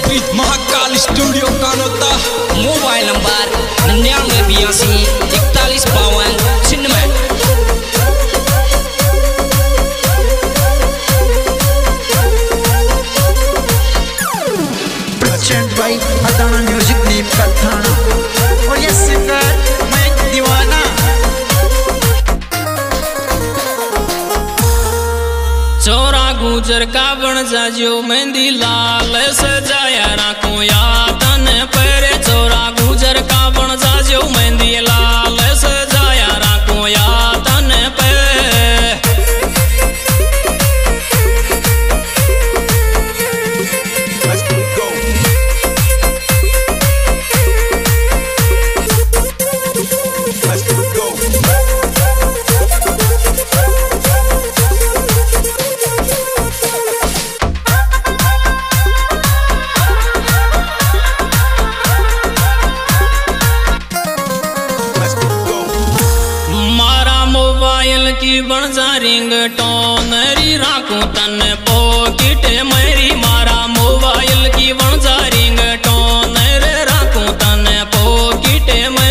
समर्पित Mahakal studio Kanota. Mobile number 998241 present by Adana music team कथाना और ये सिंगर मैं दीवाना। चोरा गुजर का बन जाजो मेहंदी लाल सजाया राखो याद न परे। चोरा गुजर का बन जाजो मेहंदी लाल सजाया राखो याद न परे। की बन जा रिंग टोन री राखू तन पॉकेट मेरी। मारा मोबाइल की बन जा रिंग टोन रे राखू तन पॉकेट में।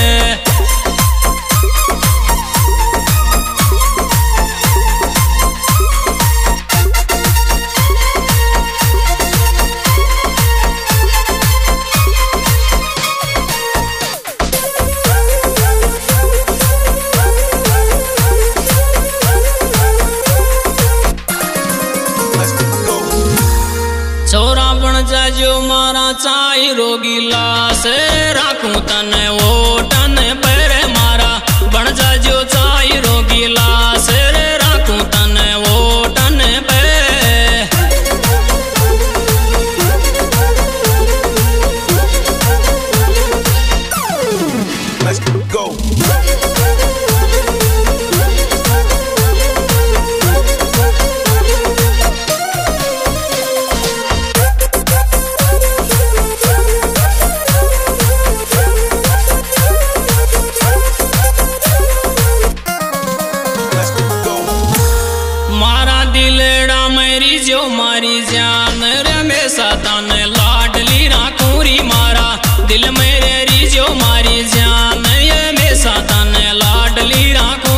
चोरा बन जाजो मारा चाई रोगी लाश राखू तन ओटन पर। मारा बन जाजो चाई रोगी लाश रे राखू तन ओटन पर। जो मारी जान रे में सतान लाडली राखूरी। मारा दिल मेरे री जो मारी जान ये में सतान लाडली राखू।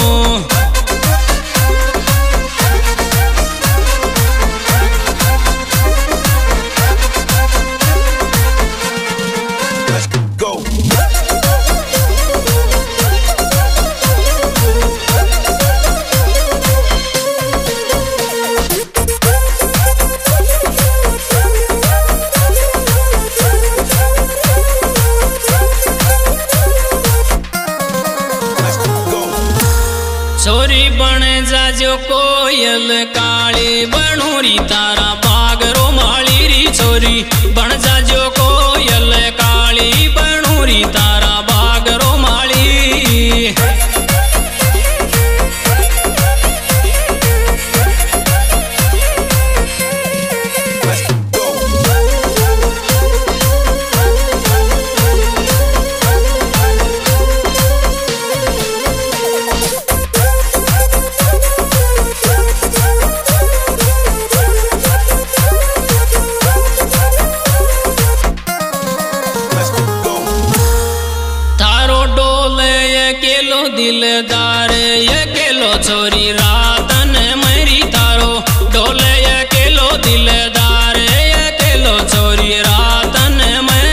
छोरी बन जाजो कोयल काली बनूरी तारा बागरो माली री। छोरी बन जाजो कोयल काली बनूरी तारा बागरो माली। दिलदार ये केलो छोरी रातन मेरी तारो डोले ये केलो दिलदार ये केलो छोरी रातन में।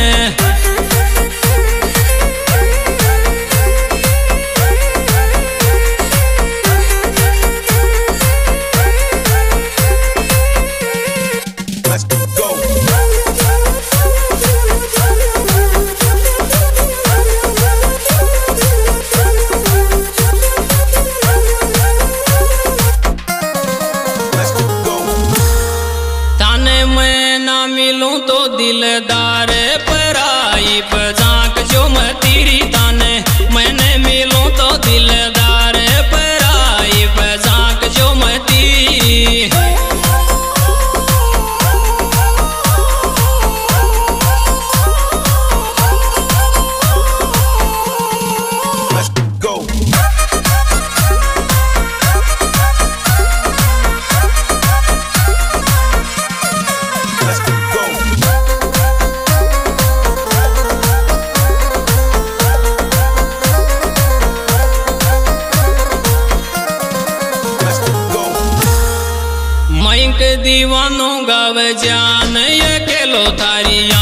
मिलूं तो दिलदार पराई पजाक जो मैं तेरी ताने। मैंने मिलूं तो दिलदार पराई पजाक जो मैं तेरी। Let's go. माइक दीवानो गावे जान ये केलो थारी